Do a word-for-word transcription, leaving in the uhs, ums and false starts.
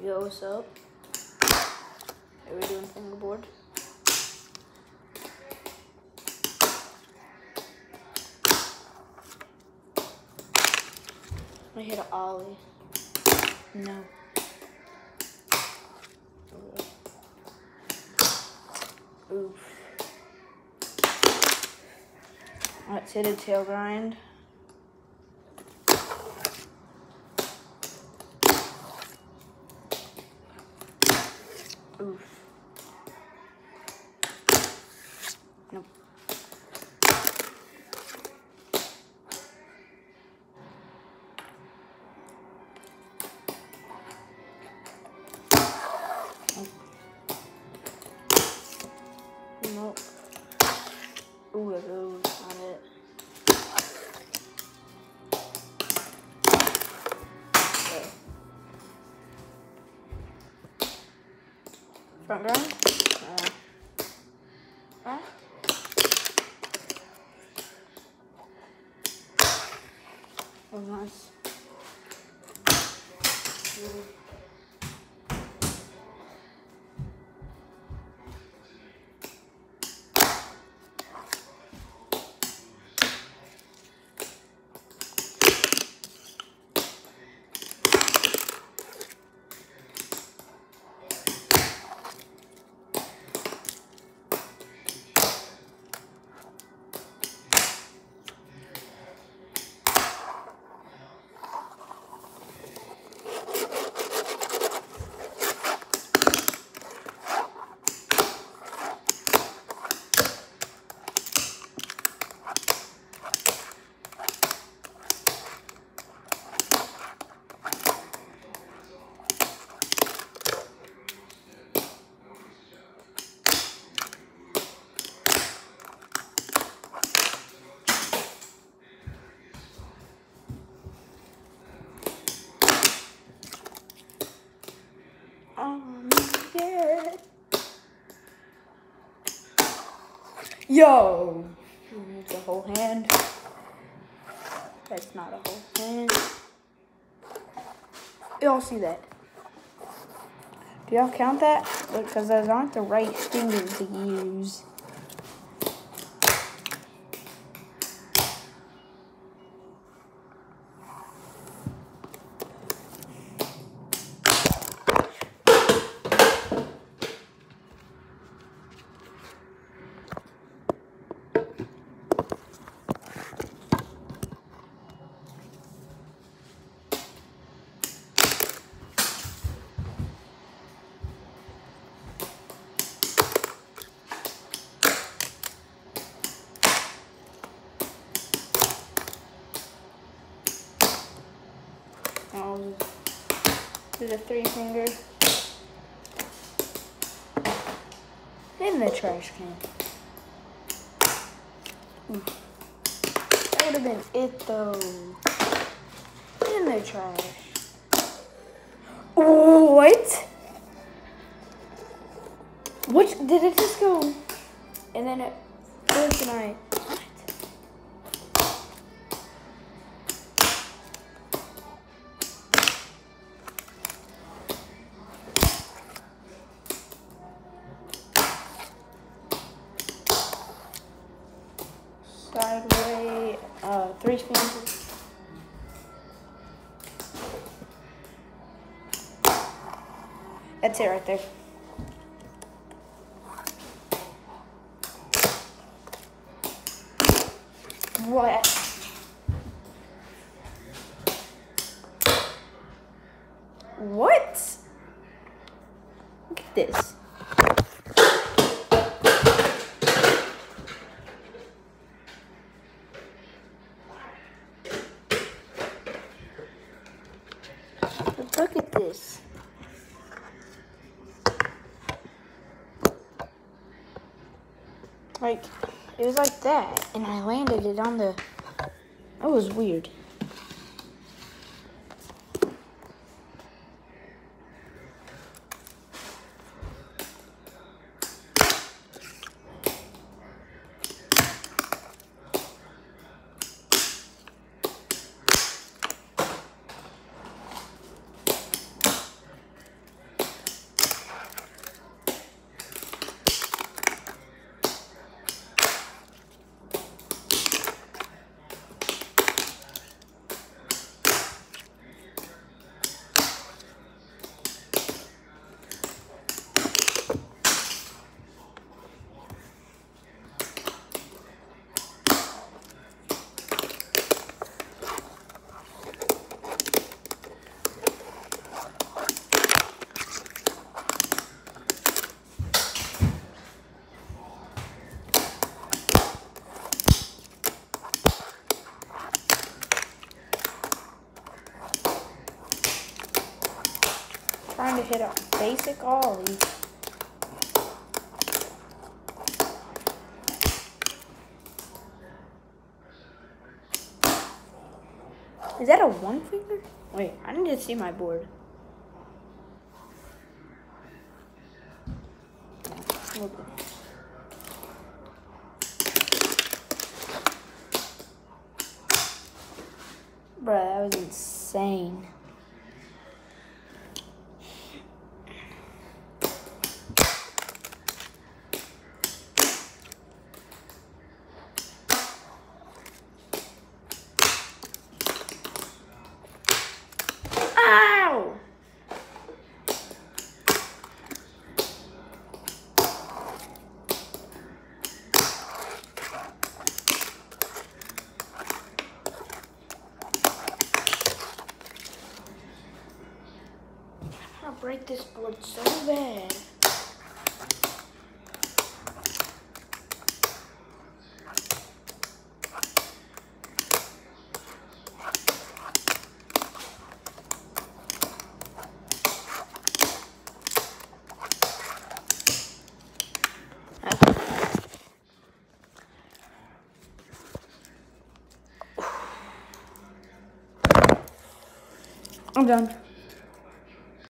Yo, what's up? Are we doing fingerboard? I hit an ollie. No. Oof. Let's hit a tail grind. Oof. Nope. Nope. Ooh, it goes on it. Okay. Front grind. Uh, ah. Oh, nice. Ooh. Yo! It's a whole hand. That's not a whole hand. Y'all see that? Do y'all count that? Because those aren't the right fingers to use. Um, there's a three finger in the trash can. Ooh. That would have been it though. In the trash. What? What did it just go? And then it flipped and I. Sideway, uh, three fingers. That's it right there. What? What? Look at this. Look at this. Like, it was like that, and I landed it on the, that was weird. trying to hit a basic ollie. Is that a one finger? Wait, I need to see my board. Okay. Bruh, that was insane. Ow! I break this board so bad. I'm done.